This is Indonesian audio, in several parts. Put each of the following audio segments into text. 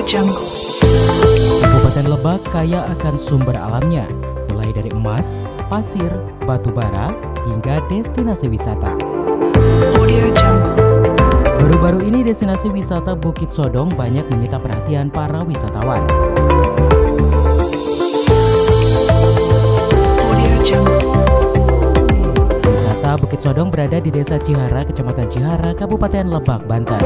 Kabupaten Lebak kaya akan sumber alamnya, mulai dari emas, pasir, batu bara, hingga destinasi wisata. Baru-baru ini destinasi wisata Bukit Sodong banyak menyita perhatian para wisatawan. Wisata Bukit Sodong berada di Desa Cihara, Kecamatan Cihara, Kabupaten Lebak, Banten.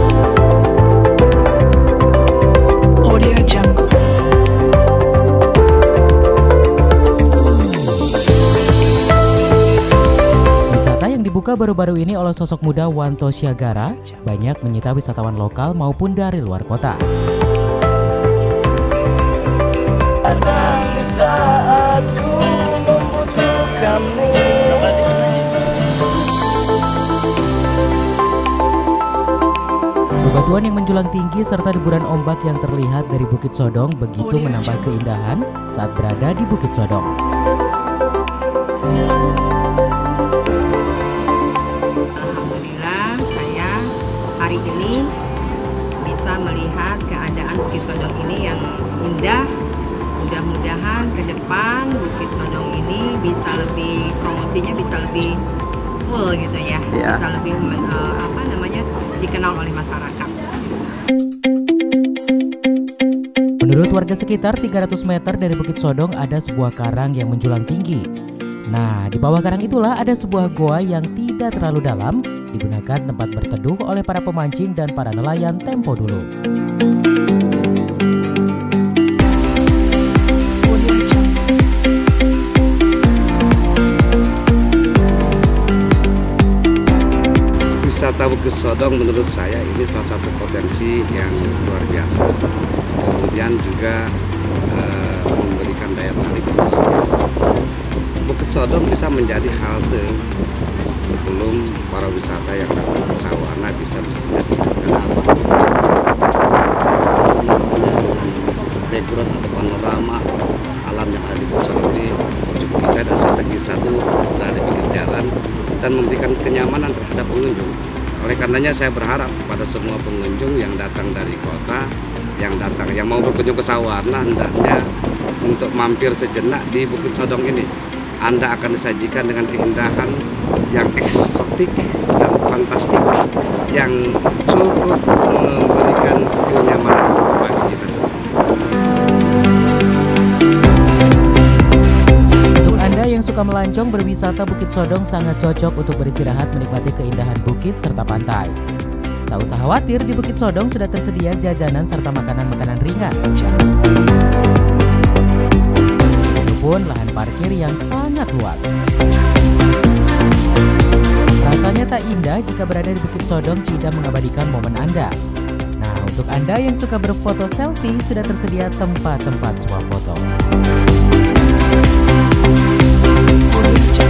Wisata yang dibuka baru-baru ini oleh sosok muda Wanto Syagara banyak menyita wisatawan lokal maupun dari luar kota. Saat ku membutuhkanmu. Bebatuan yang menjulang tinggi serta deburan ombak yang terlihat dari Bukit Sodong begitu menambah keindahan saat berada di Bukit Sodong. Alhamdulillah saya hari ini bisa melihat keadaan Bukit Sodong ini yang indah. Mudah-mudahan ke depan Bukit Sodong ini bisa lebih, promosinya bisa lebih full gitu ya, bisa lebih dikenal oleh masyarakat. Menurut warga sekitar 300 meter dari Bukit Sodong ada sebuah karang yang menjulang tinggi. Nah, di bawah karang itulah ada sebuah goa yang tidak terlalu dalam, digunakan tempat berteduh oleh para pemancing dan para nelayan tempo dulu. Wisata Bukit Sodong menurut saya ini salah satu potensi yang luar biasa. Kemudian juga memberikan daya tarik. Bukit Sodong bisa menjadi halte sebelum para wisata yang datang ke Sawana bisa bersinggah di sana. Background atau panorama alam yang ada di Bukit Sodong ini cukup indah dan strategis, satu dari pinggir jalan dan memberikan kenyamanan terhadap pengunjung. Oleh karenanya saya berharap pada semua pengunjung yang datang dari kota, yang mau berkunjung ke Sawarna, hendaknya untuk mampir sejenak di Bukit Sodong ini. Anda akan disajikan dengan keindahan yang eksotik dan fantastik yang cukup memberikan kenyamanan bagi kita semua. Yang suka melancong berwisata Bukit Sodong sangat cocok untuk beristirahat menikmati keindahan bukit serta pantai. Tak usah khawatir, di Bukit Sodong sudah tersedia jajanan serta makanan-makanan ringan. Pun lahan parkir yang sangat luas. Rasanya tak indah jika berada di Bukit Sodong tidak mengabadikan momen Anda. Nah, untuk Anda yang suka berfoto selfie, sudah tersedia tempat-tempat swafoto.